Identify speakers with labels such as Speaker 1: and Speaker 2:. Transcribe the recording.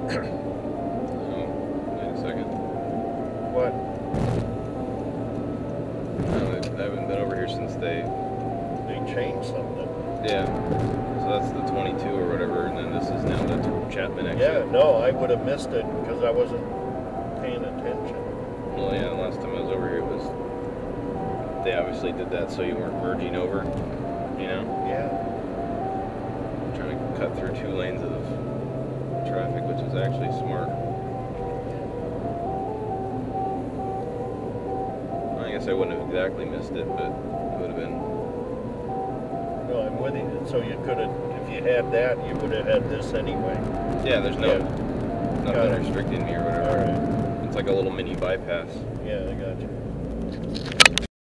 Speaker 1: Wait a second.
Speaker 2: What?
Speaker 1: I haven't been over here since they
Speaker 2: changed something.
Speaker 1: Yeah. So that's the 22 or whatever, and then this is now the Chapman exit.
Speaker 2: Yeah, no, I would have missed it because I wasn't paying attention.
Speaker 1: Well, yeah, the last time I was over here was, they obviously did that so you weren't merging over, you know?
Speaker 2: Yeah.
Speaker 1: Trying to cut through 2 lanes of traffic, which is actually smart. I guess I wouldn't have exactly missed it, but it would have been.
Speaker 2: No, I'm with you. So you could have, if you had that, you would have had this anyway.
Speaker 1: Yeah, there's nothing restricting me or whatever.
Speaker 2: All right.
Speaker 1: It's like a little mini bypass.
Speaker 2: Yeah, I got you.